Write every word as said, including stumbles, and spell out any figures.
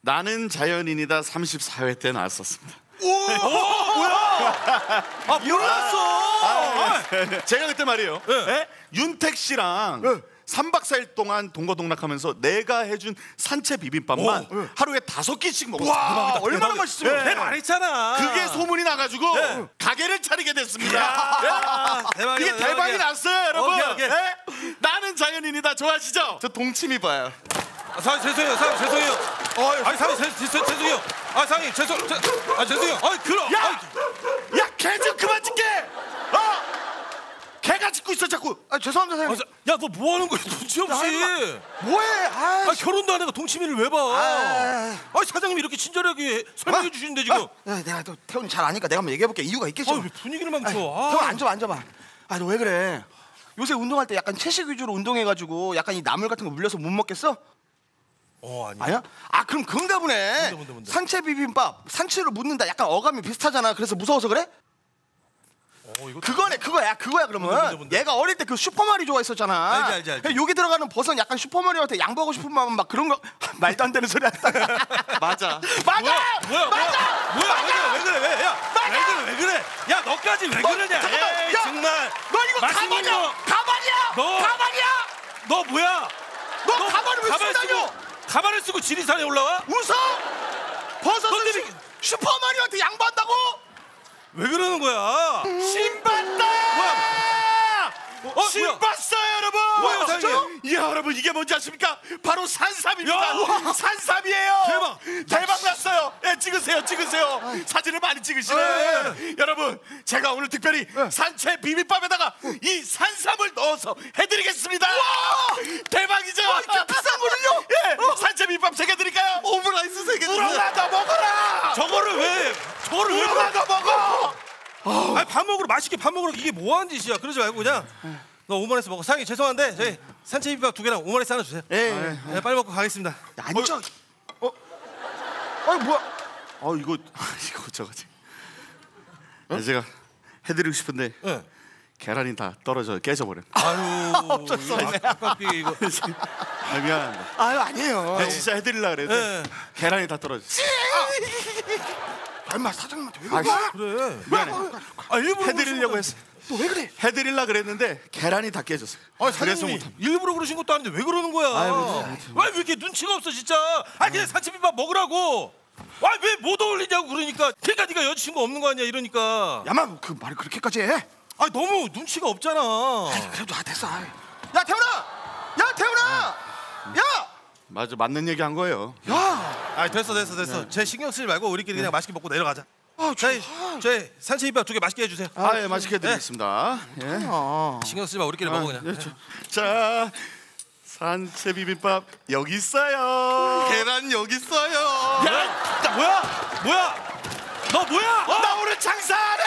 나는 자연인이다 삼십사 회 때 나왔었습니다. 오, 오 뭐야? 아 몰랐어. 아, 아, 제가 그때 말이에요. 네. 네? 윤택 씨랑 네. 삼 박 사 일 동안 동거동락하면서 내가 해준 산채 비빔밥만 오, 네. 하루에 다섯 끼씩 먹었어요. 와, 얼마나 맛있으면 네. 배 말했잖아. 그게 소문이 나가지고 네. 가게를 차리게 됐습니다. 야, 대박이야, 이게 대박이 대박이야. 났어요, 여러분. 오케이, 오케이. 네? 나는 자연인이다 좋아하시죠? 저 동치미 봐요. 아, 사장님 죄송해요, 사장님 죄송해요. 어, 아니 사장님 죄, 죄, 죄송해요. 아 사장님 죄송, 죄, 아 죄송해요. 아 그럼. 야, 아이, 야, 개 좀 그만 짖게. 어? 개가 짖고 있어 자꾸. 아 죄송합니다 아, 사장님. 야 너 뭐 하는 거야 눈치 없이? 뭐해? 아, 아 결혼도 안 해가 동치미를 왜 봐? 아, 아 사장님이 이렇게 친절하게 설명해 주시는데 지금. 아, 야, 내가 또 태훈이 잘 아니까 내가 한번 얘기해 볼게. 이유가 있겠지. 아 왜 분위기를 망쳐? 아. 태훈 앉아봐, 앉아봐. 아, 너 왜 그래? 요새 운동할 때 약간 채식 위주로 운동해가지고 약간 이 나물 같은 거 물려서 못 먹겠어? 어 아니. 아니야? 아 그럼 그건가 보네. 뭔데, 뭔데, 뭔데? 산채 비빔밥 산채로 묻는다. 약간 어감이 비슷하잖아. 그래서 무서워서 그래? 어 이거. 그거네, 그거야, 그거야. 그러면 뭔데, 뭔데, 뭔데? 얘가 어릴 때 그 슈퍼마리 좋아했었잖아. 알지, 알지, 알지. 여기 들어가는 버섯 약간 슈퍼마리오한테 양보하고 싶은 마음 막 그런 거 말도 안 되는 소리 한다. 맞아. 맞아. 뭐야 뭐야 뭐야 뭐야 왜 그래 왜 그래 야 왜 그래 왜 그래 야 너까지 왜 그러냐? 잠깐만, 에이, 야, 정말. 너 이거 맛있는 가방이야. 거. 가방이야. 너. 가방이야. 너 뭐야? 너 가방을 왜 가발 쓰고 다녀? 쓰고 가발을 쓰고 지리산에 올라와? 웃어? 버섯을 너 슈, 때문에- 슈퍼마리오한테 양보한다고? 왜 그러는 거야? 신봤다. 어, 신봤어요, 여러분. 뭐야, 아, 사장님? 이 여러분 이게 뭔지 아십니까? 바로 산삼입니다. 야. 산삼이에요. 대박. 대박 났어요. 예, 찍으세요, 찍으세요. 사진을 많이 찍으시네. 네. 여러분, 제가 오늘 특별히 산채 비빔밥에다가 이 산삼을 넣어서 해드리겠습니다. 대박이죠? 이렇게 비싼 거를요? 예, 산채 비빔밥 세 개 드릴까요? 오므라이스 세 개. 우러나 더 먹어라. 저거를 왜? 저거를 왜? 우러나 더 먹어. 아니 밥 먹으러 맛있게 밥 먹으러 이게 뭐 하는 짓이야? 그러지 말고 그냥 너 오만 원에서 먹어. 사장님 죄송한데 저희 산채 비빔밥 두 개랑 오만 원에서 하나 주세요. 예. 네, 빨리 먹고 가겠습니다. 앉아. 어? 아니 뭐야? 어 이거 이거 저거지. 어? 제가 해드리고 싶은데 네. 계란이 다 떨어져 깨져버려. 아유 아깝게 이거. 아, 미안합니다. 아유 아니에요. 내가 진짜 해드리려 그랬는데 네. 계란이 다 떨어져. 얼마 사장님한테 왜 아, 그래? 그래. 미안해. 아 일부러 해드리려고 그러신 했어. 너 왜 그래? 해드리려 그랬는데 계란이 다 깨졌어. 거- 아 그래서 사장님이 못함. 일부러 그러신 것도 아닌데 왜 그러는 거야? 왜 왜 이렇게 눈치가 없어 진짜? 아 그냥 산채 비빔밥 먹으라고. 아 왜 못 어울리냐고 그러니까. 그러니까 네가 여자친구 없는 거 아니야 이러니까. 야만 그 말을 그렇게까지 해? 아 너무 눈치가 없잖아. 그래도 아 됐어. 아이. 야 태훈아, 야 태훈아, 야, 맞아, 맞는 얘기 한 거예요. 야. 아 됐어 됐어 됐어. 제 신경 쓰지 말고 우리끼리 그냥 맛있게 먹고 내려가자. 아, 저희 저희 산채 비빔밥 두 개 맛있게 해주세요. 아, 예, 맛있게 해드리겠습니다. 예. 아. 신경 쓰지 마 우리끼리 먹어 그냥. 예, 저- 자, 산채 비빔밥 여기 있어요. 계란 여기 있어요. 야, 야 뭐야 뭐야 너 뭐야? 나 오늘 장사하래.